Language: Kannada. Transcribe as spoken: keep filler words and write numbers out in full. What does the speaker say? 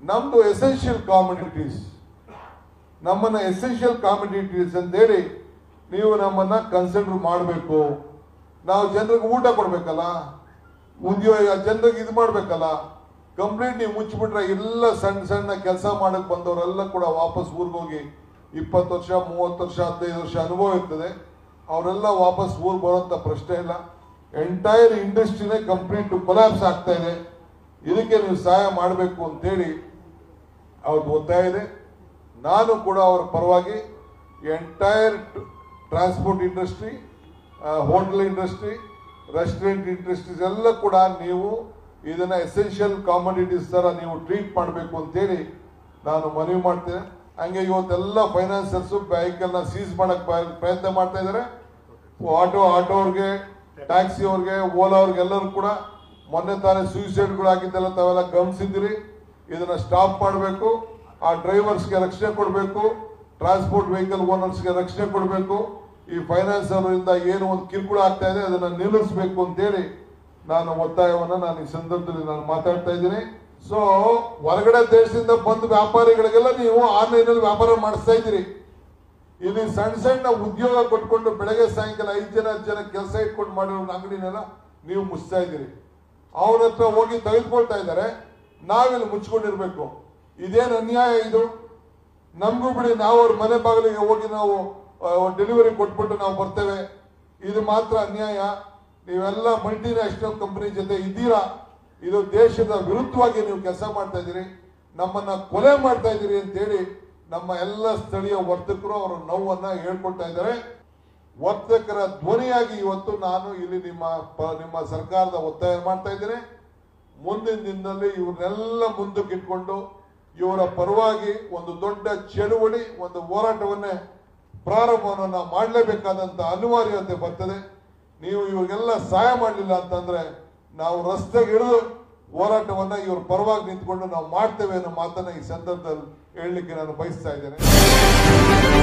ನಮ್ದು ಎಸೆನ್ಷಿಯಲ್ ಕಾಮೊಡಿಟೀಸ್, ನಮ್ಮನ್ನ ಎಸೆನ್ಷಿಯಲ್ ಕಾಮೊಡಿಟೀಸ್ ಅಂತೇಳಿ ನೀವು ನಮ್ಮನ್ನ ಕನ್ಸಿಡರ್ ಮಾಡಬೇಕು. ನಾವು ಜನರಿಗೆ ಊಟ ಕೊಡ್ಬೇಕಲ್ಲ, ಉದ್ಯೋಗ ಜನರಿಗೆ ಇದು ಮಾಡ್ಬೇಕಲ್ಲ. ಕಂಪ್ಲೀಟ್ ನೀವು ಮುಚ್ಚಿಬಿಟ್ರೆ ಎಲ್ಲ ಸಣ್ಣ ಸಣ್ಣ ಕೆಲಸ ಮಾಡಕ್ ಬಂದವರೆಲ್ಲ ಕೂಡ ವಾಪಸ್ ಊರಿಗೆ ಹೋಗಿ ಇಪ್ಪತ್ತು ವರ್ಷ ಮೂವತ್ತು ವರ್ಷ ಹದಿನೈದು ವರ್ಷ ಅನುಭವ ಇರ್ತದೆ, ಅವರೆಲ್ಲ ವಾಪಸ್ ಊರು ಬರೋಂಥ ಪ್ರಶ್ನೆ ಇಲ್ಲ. ಎಂಟೈರ್ ಇಂಡಸ್ಟ್ರಿನೇ ಕಂಪ್ಲೀಟ್ ಕೊಲಾಪ್ಸ್ ಆಗ್ತಾ ಇದೆ. ಇದಕ್ಕೆ ನೀವು ಸಹಾಯ ಮಾಡಬೇಕು ಅಂತೇಳಿ ಅವ್ರದ್ದು ಒತ್ತಾಯ ಇದೆ. ನಾನು ಕೂಡ ಅವರ ಪರವಾಗಿ entire transport industry, hotel industry, restaurant industries ಎಲ್ಲ ಕೂಡ ನೀವು ಇದನ್ನ ಎಸೆನ್ಷಿಯಲ್ ಕಾಮೊಡಿಟೀಸ್ ತರ ನೀವು ಟ್ರೀಟ್ ಮಾಡಬೇಕು ಅಂತೇಳಿ ನಾನು ಮನವಿ ಮಾಡ್ತೇನೆ. ಹಂಗೆ ಇವತ್ತೆಲ್ಲ ಫೈನಾನ್ಸರ್ಸ್ ವೆಹಿಕಲ್ ನ ಸೀಸ್ ಮಾಡಕ್ ಪ್ರಯತ್ನ ಮಾಡ್ತಾ ಇದ್ದಾರೆ. ಆಟೋ ಆಟೋ ಅವ್ರಿಗೆ, ಟ್ಯಾಕ್ಸಿ ಅವ್ರಿಗೆ, ಓಲಾ ಅವ್ರಿಗೆಲ್ಲರೂ ಕೂಡ ಮೊನ್ನೆ ತಾನೇ ಸೂಸೈಡ್ಗಳು ಆಗಿದ್ದೆಲ್ಲ ತಾವೆಲ್ಲ ಗಮನಿಸಿದ್ದೀರಿ. ಇದನ್ನ ಸ್ಟಾಪ್ ಮಾಡಬೇಕು. ಆ ಡ್ರೈವರ್ಸ್ಗೆ ರಕ್ಷಣೆ ಕೊಡಬೇಕು, ಟ್ರಾನ್ಸ್ಪೋರ್ಟ್ ವೆಹಿಕಲ್ ಓನರ್ಸ್ಗೆ ರಕ್ಷಣೆ ಕೊಡಬೇಕು. ಈ ಫೈನಾನ್ಸ್ ಅವರಿಂದ ಏನು ಒಂದು ಕಿರುಕುಳ ಆಗ್ತಾ ಇದೆ ಅದನ್ನ ನಿಲ್ಲಿಸಬೇಕು ಅಂತೇಳಿ ನಾನು ಒತ್ತಾಯವನ್ನು ನಾನು ಈ ಸಂದರ್ಭದಲ್ಲಿ ನಾನು ಮಾತಾಡ್ತಾ ಇದ್ದೀನಿ. ಸೊ ಹೊರಗಡೆ ದೇಶದಿಂದ ಬಂದ ವ್ಯಾಪಾರಿಗಳಿಗೆಲ್ಲ ನೀವು ಆನ್ಲೈನ್ ಅಲ್ಲಿ ವ್ಯಾಪಾರ ಮಾಡಿಸ್ತಾ ಇದ್ದೀರಿ. ಇಲ್ಲಿ ಸಣ್ಣ ಸಣ್ಣ ಉದ್ಯೋಗ ಕೊಟ್ಕೊಂಡು ಬೆಳಗ್ಗೆ ಸಾಯಂಕಾಲ ಐದು ಜನ ಹತ್ತು ಜನ ಕೆಲಸ ಇಟ್ಕೊಂಡು ಮಾಡಿರೋ ಅಂಗಡಿನೆಲ್ಲ ನೀವು ಮುಚ್ತಾ ಇದ್ದೀರಿ. ಅವ್ರ ಹತ್ರ ಹೋಗಿ ತೆಗೆದುಕೊಳ್ತಾ ಇದ್ದಾರೆ, ನಾವಿಲ್ಲಿ ಮುಚ್ಕೊಂಡಿರ್ಬೇಕು. ಇದೇನು ಅನ್ಯಾಯ ಇದು? ನಮಗೂ ಬಿಡಿ, ನಾವು ಅವ್ರ ಮನೆ ಬಾಗಿಲಿಗೆ ಹೋಗಿ ನಾವು ಡೆಲಿವರಿ ಕೊಟ್ಬಿಟ್ಟು ನಾವು ಬರ್ತೇವೆ. ಇದು ಮಾತ್ರ ಅನ್ಯಾಯ. ನೀವೆಲ್ಲ ಮಲ್ಟಿ ನ್ಯಾಷನಲ್ ಕಂಪನಿ ಜೊತೆ ಇದ್ದೀರಾ. ಇದು ದೇಶದ ವಿರುದ್ಧವಾಗಿ ನೀವು ಕೆಲಸ ಮಾಡ್ತಾ ಇದ್ದೀರಿ, ನಮ್ಮನ್ನ ಕೊಲೆ ಮಾಡ್ತಾ ಇದ್ದೀರಿ ಅಂತೇಳಿ ನಮ್ಮ ಎಲ್ಲ ಸ್ಥಳೀಯ ವರ್ತಕರು ಅವರ ನೋವನ್ನ ಹೇಳ್ಕೊಳ್ತಾ ಇದ್ದಾರೆ. ವರ್ತಕರ ಧ್ವನಿಯಾಗಿ ಇವತ್ತು ನಾನು ಇಲ್ಲಿ ನಿಮ್ಮ ನಿಮ್ಮ ಸರ್ಕಾರದ ಒತ್ತಾಯ ಮಾಡ್ತಾ ಇದ್ದೇನೆ. ಮುಂದಿನ ದಿನದಲ್ಲಿ ಇವ್ರನ್ನೆಲ್ಲ ಮುಂದಕ್ಕೆ ಇಟ್ಕೊಂಡು ಇವರ ಪರವಾಗಿ ಒಂದು ದೊಡ್ಡ ಚಳುವಳಿ, ಒಂದು ಹೋರಾಟವನ್ನೇ ಪ್ರಾರಂಭವನ್ನು ನಾವು ಮಾಡಲೇಬೇಕಾದಂತ ಅನಿವಾರ್ಯತೆ ಬರ್ತದೆ. ನೀವು ಇವಾಗೆಲ್ಲ ಸಹಾಯ ಮಾಡಲಿಲ್ಲ ಅಂತಂದ್ರೆ ನಾವು ರಸ್ತೆಗೆ ಇಳಿದು ಹೋರಾಟವನ್ನ ಇವ್ರ ಪರವಾಗಿ ನಿಂತ್ಕೊಂಡು ನಾವು ಮಾಡ್ತೇವೆ ಅನ್ನೋ ಮಾತನ್ನ ಈ ಸಂದರ್ಭದಲ್ಲಿ ಹೇಳಲಿಕ್ಕೆ ನಾನು ಬಯಸ್ತಾ ಇದ್ದೇನೆ.